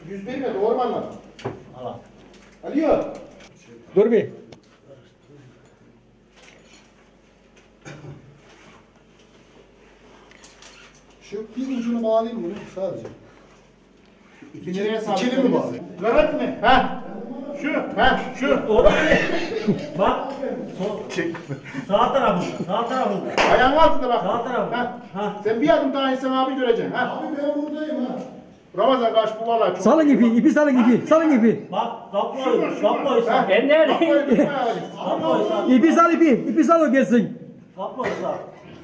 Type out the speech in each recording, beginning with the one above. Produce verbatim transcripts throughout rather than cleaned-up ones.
yüz bir mi? Doğru mu anladın? Allah. Alıyor. Dur bir. Şu bir ucunu bağlayayım bunu sadece. İpi nereye sabit? İkili mi bağlı? Garat mı? Ha. Şu. Ha. Şu. Bak. Çek. Sağ tarafı. Sağ tarafı. Ayağın altında bak. Sağ tarafı. Ha. Ha. Sen bir adım daha insan abi göreceksin. Ha. Abi ben buradayım ha. Ramazan kaç bu valla çok. Salın ipi, ipi salın ipi, salın ipi. Bak. Kapı Şunu, oy. şunu. Kapı oy. Ha. Ben nerede? Kapı oy, tutma ayağını. Kapı oy. İpi sal ipi, ipi sal o gelsin. Kapı oy. Sağ.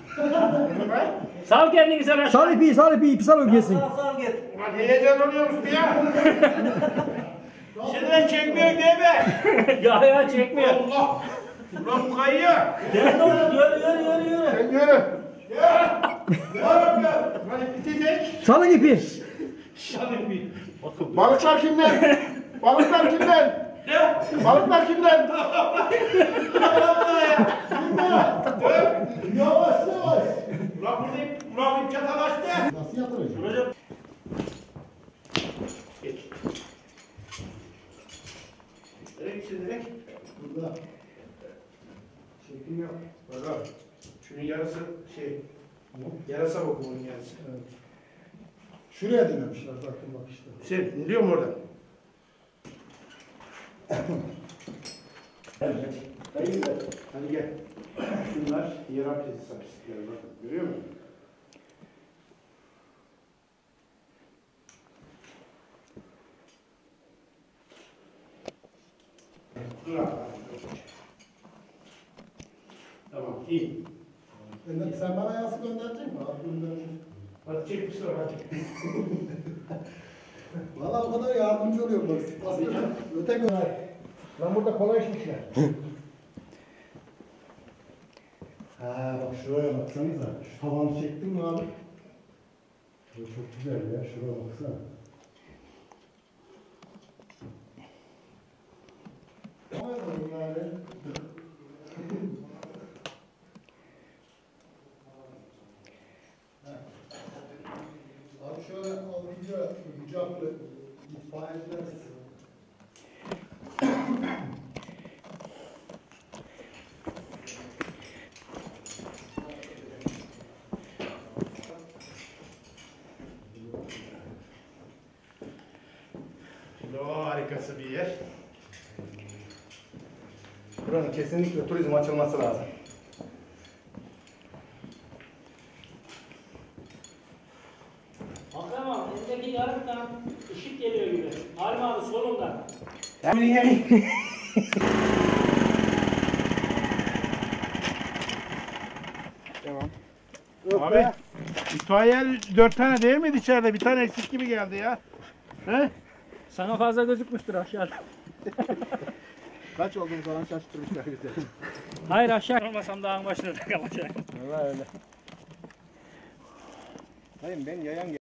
Sal kendini sen aşağı. Sal ipi, sal ipi, ipi sal o gelsin. Sağ sağ git. Ulan heyecanlanıyor musun ya? Şimdiden çekmiyor değil mi? Ya ya çekmiyor. Allah. Ulan bu kayıyor. Gel oğlum. Yürü yürü yürü yürü. Sen yürü. Ya. Ya ya. Hadi bitecek. Salın ipi. Balıklar kimden? Balıklar kimden? Ne? Balıklar kimden? Yavaş yavaş. Ulan burada ip, ulan ip çatalaştı. Nasıl yatıracağım? Geç. Nereye gitsin direkt? Burada. Çekim yok. Bak abi. Şunun yarısı şey. Yarasa bak bunun yarısı. Evet. Şuraya denemişler bakın bak işte. Sen biliyor musun orada? Evet. Hadi gel. Şunlar hiyerarşi istatistikleri bakın. Görüyor musun? Dur abi. Tamam, iyi. Evet, sen bana yazı gönderecek mi? Abi göndereceğim. Hadi çek bir sonra hadi. Valla o kadar yardımcı oluyor bak. Aslında öte gönder. Lan burada kolay işmişler. Ha bak şuraya baksanıza. Şu tavanı çektin mi abi? Bu çok güzel ya. Şuraya baksana. Abi şöyle alınca bucaklı itfaiyeciler O harikası bir yer. Buranın kesinlikle turizm açılması lazım. Hakan abi elindeki yarıktan ışık geliyor gibi. Halim abi solundan. Abi, itfaiye dört tane değil miydi içeride? Bir tane eksik gibi geldi ya. He? Sana fazla gözükmüştür aşağıda. Kaç olduğunu falan şaşırtmışlar bizi. Hayır aşağı olmasam dağın başında kalacak. Valla öyle. Hayır ben yayan